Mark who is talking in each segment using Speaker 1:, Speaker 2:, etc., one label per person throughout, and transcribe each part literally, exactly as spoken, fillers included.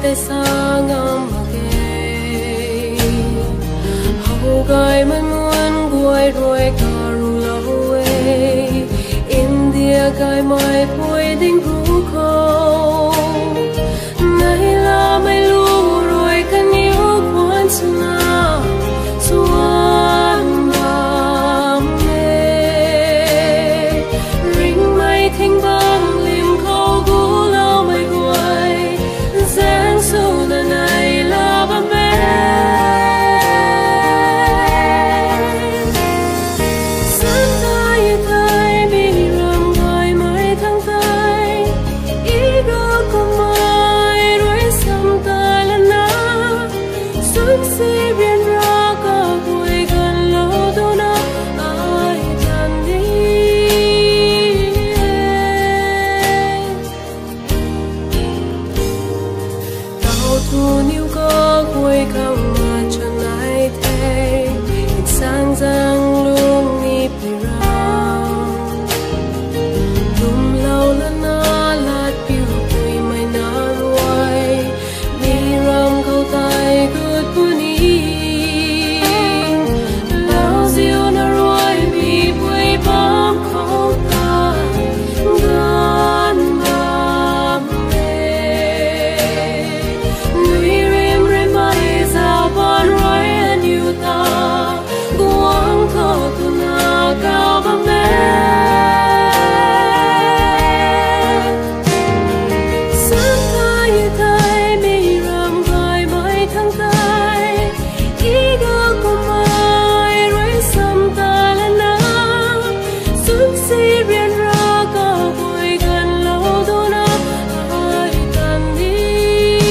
Speaker 1: tay sang ngam mage hầu gai man muôn guai rồi karu lawe India gai mai poi ding ru ko nay la mai lu rồi kan yêu quan sana suan nam me ring mai thing bang lim khâu gu lao mai guai giang su na nay la ba me thu niu có cuối không mà cho nay thế hình sang giang luôn đi bì rong lùm lâu là na lát biu bùi mày na ruồi bì rong câu tay good buni lao diêu na ruồi bì bùi bám câu ta gan bám cao bằng sáng thay thay mi ram gai mai thăng tay ý gơ của mai rồi sầm ta lên na xuống si biên ra cao vui gần lâu đô na ai cần đi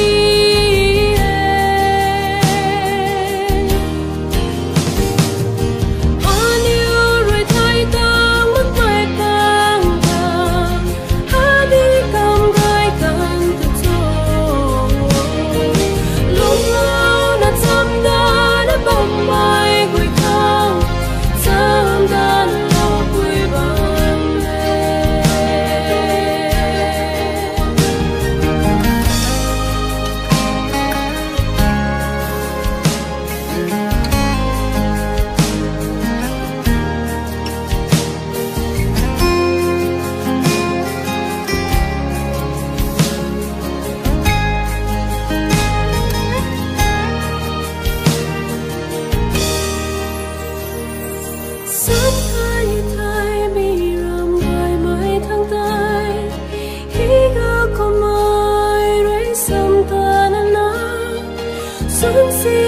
Speaker 1: Sunset